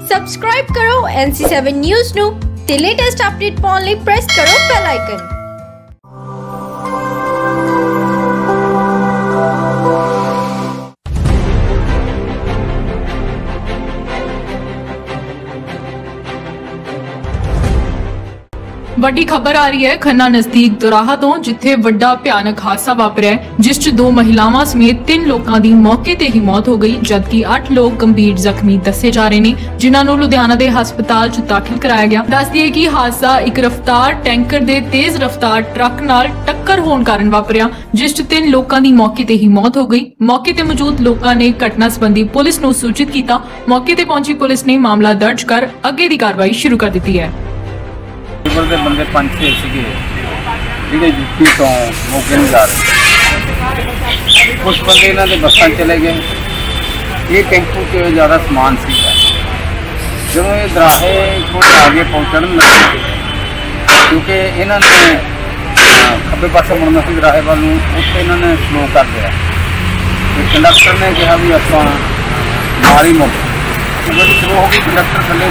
Subscribe ਕਰੋ NC7 news ਨੂੰ ਤੇ ਲੇਟੈਸਟ ਅਪਡੇਟ ਪਾਉਣ ਲਈ ਪ੍ਰੈਸ ਕਰੋ ਬੈਲ ਆਈਕਨ। ਵੱਡੀ ਖਬਰ ਆ ਰਹੀ ਹੈ ਖੰਨਾ ਨਜ਼ਦੀਕ ਦੁਰਾਹਾ ਤੋਂ, ਜਿੱਥੇ ਵੱਡਾ ਭਿਆਨਕ ਹਾਦਸਾ ਵਾਪਰਿਆ ਜਿਸ 'ਚ 2 ਮਹਿਲਾਵਾਂ ਸਮੇਤ 3 ਲੋਕਾਂ ਦੀ ਮੌਕੇ ਤੇ ਹੀ ਮੌਤ ਹੋ ਗਈ, ਜਦਕਿ 8 ਲੋਕ ਗੰਭੀਰ ਜ਼ਖਮੀ ਦੱਸੇ ਜਾ ਰਹੇ ਨੇ, ਜਿਨ੍ਹਾਂ ਨੂੰ ਲੁਧਿਆਣਾ ਦੇ ਹਸਪਤਾਲ 'ਚ ਦਾਖਲ ਕਰਾਇਆ ਗਿਆ। ਦੱਸ ਦਈਏ ਕਿ ਹਾਦਸਾ ਇੱਕ ਰਫ਼ਤਾਰ ਟੈਂਕਰ ਦੇ ਤੇਜ਼ ਰਫ਼ਤਾਰ ਟਰੱਕ ਨਾਲ ਟੱਕਰ ਹੋਣ ਕਾਰਨ ਵਾਪਰਿਆ, ਜਿਸ 'ਚ 3 ਲੋਕਾਂ ਦੀ ਮੌਕੇ ਤੇ ਹੀ ਮੌਤ ਹੋ ਗਈ। ਮੌਕੇ ਤੇ ਮੌਜੂਦ ਲੋਕਾਂ ਨੇ ਘਟਨਾ ਸੰਬੰਧੀ ਪੁਲਿਸ ਨੂੰ ਸੂਚਿਤ ਕੀਤਾ। ਮੌਕੇ ਤੇ ਪਹੁੰਚੀ ਪੁਲਿਸ ਨੇ ਮਾਮਲਾ ਦਰਜ ਕਰ ਅੱਗੇ ਦੀ ਕਾਰਵਾਈ ਸ਼ੁਰੂ ਕਰ ਦਿੱਤੀ ਹੈ। ਦੇ ਬੰਦੇ 5-6 ਸੀਗੇ ਜਿਹੜੇ ਯੂਪੀ ਤੋਂ ਮੋਗੇ ਨੂੰ ਜਾ ਰਹੇ। ਕੁਝ ਬੰਦੇ ਇਹਨਾਂ ਦੇ ਬੱਸਾਂ ਚਲੇ ਗਏ। ਇਹ ਟੈਂਪੂ 'ਚ ਜ਼ਿਆਦਾ ਸਮਾਨ ਸੀਗਾ। ਜਦੋਂ ਇਹ ਦਰਾਹੇ ਥੋੜ੍ਹੇ ਆਗੇ ਪਹੁੰਚਣ ਲੱਗੇ, ਕਿਉਂਕਿ ਇਹਨਾਂ ਨੇ ਖੱਬੇ ਪਾਸੇ ਮੁੜਨਾ ਸੀ ਦਰਾਹੇ ਵੱਲ ਨੂੰ, ਉੱਥੇ ਇਹਨਾਂ ਨੇ ਸਲੋ ਕਰ ਦਿਆ ਤੇ ਕੰਡਕਟਰ ਨੇ ਕਿਹਾ ਵੀ ਆਪਾਂ ਨਾਲ ਹੀ ਮੁੜ ਗੱਡੀ ਸ਼ੁਰੂ ਹੋ गई। कंडक्टर थले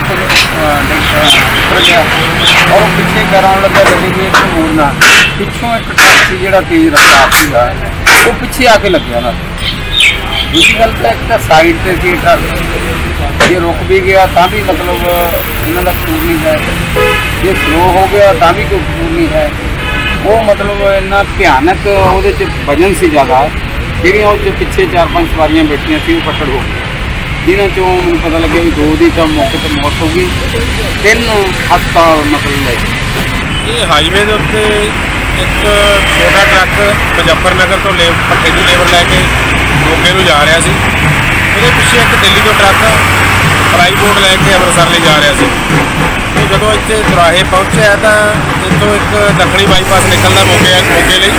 उतर गया और पिछे कर आने लगा गड्डी भी एक मोड़ना, पिछों एक ट्रक से जो तेज रफ्तार सीगा वो पिछे आके लग गया। दूसरी गल तो एक साइड से सी ट्रक, ये रुक भी गया तो भी मतलब इन्हों का कसूर नहीं है, ये स्लो हो गया तो भी कोई कसूर नहीं है। वो मतलब इन्ना भयानक वो वजन से ज़्यादा ਜਿਹੜੀਆਂ ਉਹ ਪਿੱਛੇ 4-5 ਸਵਾਰੀਆਂ ਬੈਠੀਆਂ ਸੀ ਉਹ ਪਕੜ ਹੋ ਗਈ, जिन्हों चो मैं पता लगे भी 2 की तो मौके पर मौत हो गई, 3 हस्पताल मतलब ले गए। ये हाईवे के उत्ते एक छोटा ट्रक मुजफ्फरनगर तो भट्टे की लेबर लैके मोगे को जा रहा सी। वो पिछे एक दिल्ली तो ट्रक फ्लाई बोर्ड लैके अमृतसर ले जा रहा सी। तो जो इतने दुराहे पहुँचे तो इतों एक दक्षिणी बाईपास निकलना मोगे लिए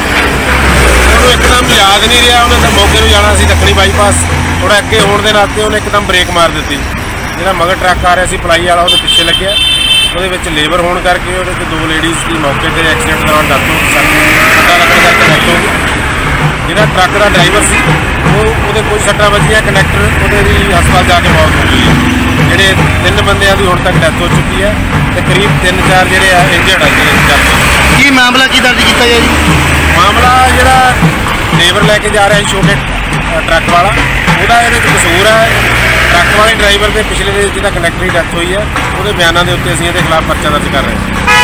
एकदम याद नहीं रहा, उन्हें मोगे जाना सी दक्षिणी बाईपास, थोड़ा अगे होने के नाते उन्हें एकदम ब्रेक मार दी। जो मगर ट्रक आ रहा सी पलाई वाला वो पिछे लग्या, वो लेबर होने करके वो 2 लेडीज़ की मौके पर एक्सीडेंट दौरान डेथ हो गई, सट्टा लगने करके डेथ हो गई। जो ट्रक का ड्राइवर से वो कुछ सट्टा बजिया, कंडक्टर वो हस्पताल जाके मौत हो गई है। जोड़े 3 बंदियां की हुण तक डेथ हो चुकी है तो करीब 3-4 जो इंजर्ड है। की मामला की दर्ज किया गया जी? मामला जो लेबर लैके जा रहा है छोटे ट्रक वाला, वह ये कसूर है। ट्रक वाले ड्राइवर के पिछले जिहदा कंडक्टर की डेथ हुई है, वो बयानों के उत्ते असीं इहदे खिलाफ पर्चा दर्ज कर रहे हैं।